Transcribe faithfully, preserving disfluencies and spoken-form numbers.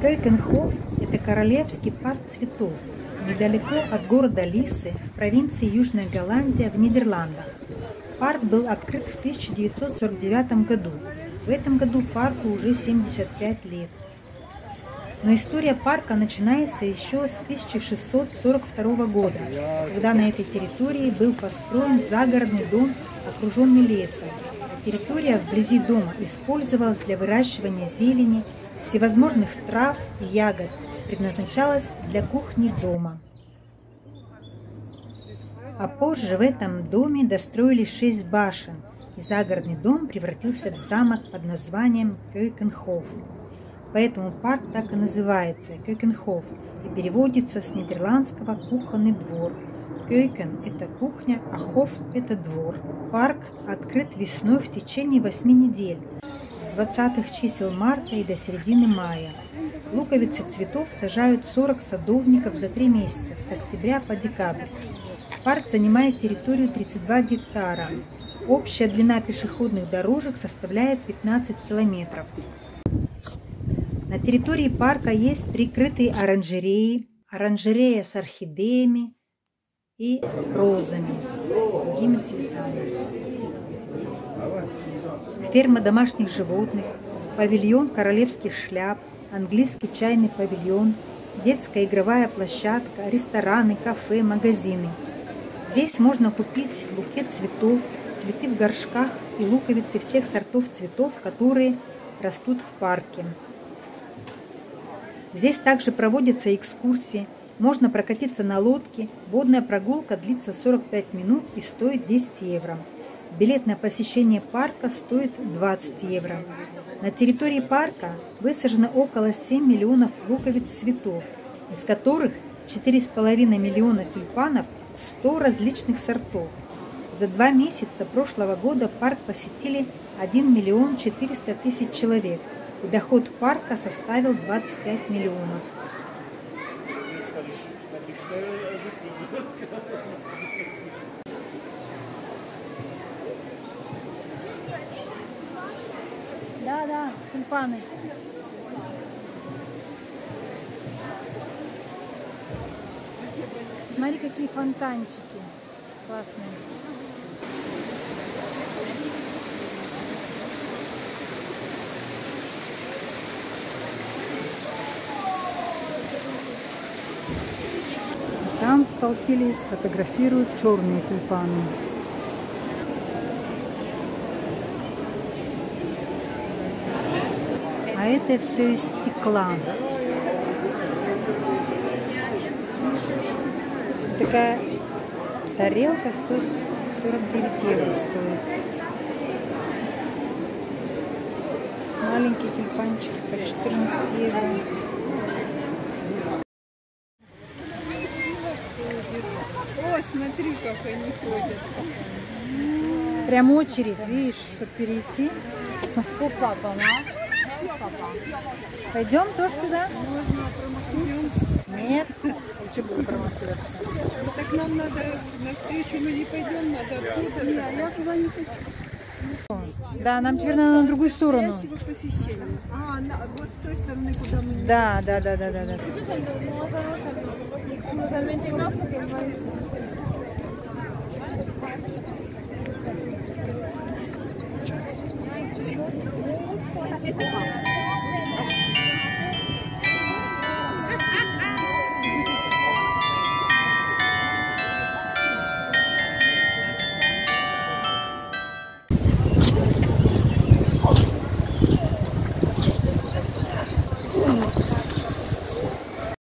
Кёйкенхоф – это королевский парк цветов недалеко от города Лиссе в провинции Южная Голландия в Нидерландах. Парк был открыт в тысяча девятьсот сорок девятом году. В этом году парку уже семьдесят пять лет. Но история парка начинается еще с тысяча шестьсот сорок второго года, когда на этой территории был построен загородный дом, окруженный лесом. Территория вблизи дома использовалась для выращивания зелени, всевозможных трав и ягод, предназначалась для кухни дома. А позже в этом доме достроили шесть башен, и загородный дом превратился в замок под названием Кёйкенхоф. Поэтому парк так и называется Кёйкенхоф и переводится с нидерландского «кухонный двор». Кёйкен – это кухня, а хоф – это двор. Парк открыт весной в течение восьми недель, с двадцатых чисел марта и до середины мая. Луковицы цветов сажают сорок садовников за три месяца, с октября по декабрь. Парк занимает территорию тридцать два гектара. Общая длина пешеходных дорожек составляет пятнадцать километров. На территории парка есть три крытые оранжереи, оранжерея с орхидеями и розами, другими цветами. Ферма домашних животных, павильон королевских шляп, английский чайный павильон, детская игровая площадка, рестораны, кафе, магазины. Здесь можно купить букет цветов, цветы в горшках и луковицы всех сортов цветов, которые растут в парке. Здесь также проводятся экскурсии, можно прокатиться на лодке, водная прогулка длится сорок пять минут и стоит десять евро. Билет на посещение парка стоит двадцать евро. На территории парка высажено около семи миллионов луковиц цветов, из которых четыре с половиной миллиона тюльпанов, сто различных сортов. За два месяца прошлого года парк посетили один миллион четыреста тысяч человек, и доход парка составил двадцать пять миллионов. Да, да, тюльпаны. Смотри, какие фонтанчики классные. Там столпились, фотографируют черные тюльпаны. А это все из стекла. Такая тарелка сто сорок девять евро стоит. Маленькие тюльпанчики по четырнадцать евро. О, смотри, как они ходят. Прям очередь, видишь, чтобы перейти. Пойдем тоже туда? Можно промахнем. Нет. Хочу было промахиваться. Ну, так нам надо, навстречу мы не пойдем, надо оттуда. Да, я туда не пойду. Да, нам теперь надо на другую сторону. А, на, вот с той стороны, куда мы не... Да, да, да, да, да, да. It's